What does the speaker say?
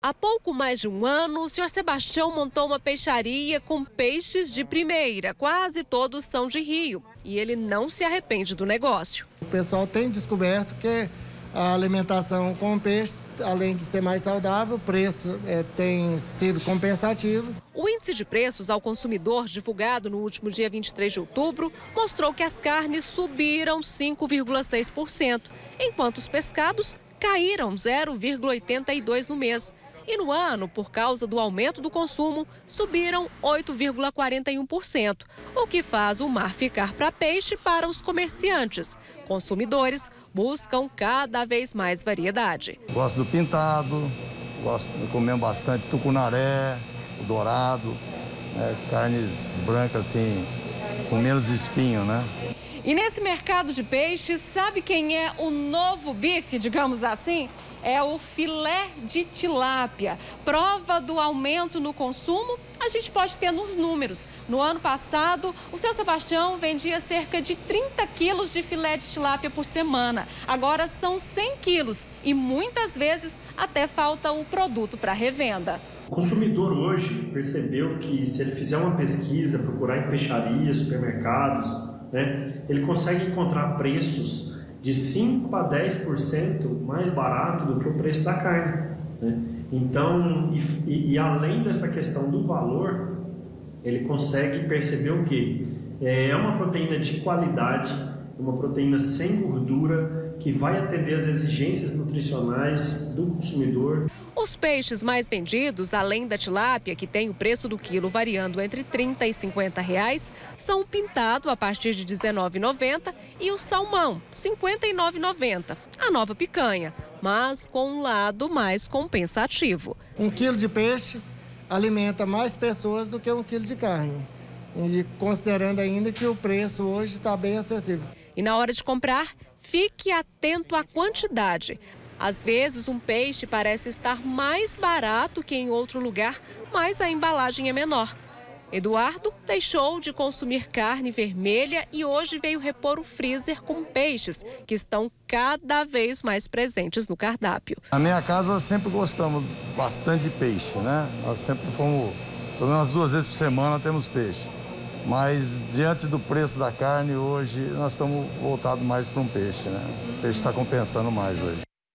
Há pouco mais de um ano, o senhor Sebastião montou uma peixaria com peixes de primeira. Quase todos são de rio e ele não se arrepende do negócio. O pessoal tem descoberto que a alimentação com peixe, além de ser mais saudável, o preço tem sido compensativo. O índice de preços ao consumidor divulgado no último dia 23 de outubro mostrou que as carnes subiram 5,6%, enquanto os pescados caíram 0,82% no mês. E no ano, por causa do aumento do consumo, subiram 8,41%, o que faz o mar ficar para peixe para os comerciantes. Consumidores buscam cada vez mais variedade. Gosto do pintado, gosto de comer bastante tucunaré, o dourado, carnes brancas assim, com menos espinho, né? E nesse mercado de peixes, sabe quem é o novo bife, digamos assim? É o filé de tilápia. Prova do aumento no consumo, a gente pode ter nos números. No ano passado, o seu Sebastião vendia cerca de 30 quilos de filé de tilápia por semana. Agora são 100 quilos e muitas vezes até falta o produto para revenda. O consumidor hoje percebeu que se ele fizer uma pesquisa, procurar em peixarias, supermercados, ele consegue encontrar preços de 5% a 10% mais barato do que o preço da carne. Então, e além dessa questão do valor, ele consegue perceber o quê? É uma proteína de qualidade, uma proteína sem gordura, que vai atender às exigências nutricionais do consumidor. Os peixes mais vendidos, além da tilápia, que tem o preço do quilo variando entre R$ 30 e R$ 50, são o pintado a partir de R$ 19,90 e o salmão, R$ 59,90. A nova picanha, mas com um lado mais compensativo. 1 quilo de peixe alimenta mais pessoas do que 1 quilo de carne. E considerando ainda que o preço hoje está bem acessível. E na hora de comprar, fique atento à quantidade. Às vezes, um peixe parece estar mais barato que em outro lugar, mas a embalagem é menor. Eduardo deixou de consumir carne vermelha e hoje veio repor o freezer com peixes, que estão cada vez mais presentes no cardápio. Na minha casa, sempre gostamos bastante de peixe, né? Nós sempre fomos, pelo menos 2 vezes por semana, temos peixe. Mas, diante do preço da carne, hoje, nós estamos voltados mais para um peixe, né? O peixe está compensando mais hoje.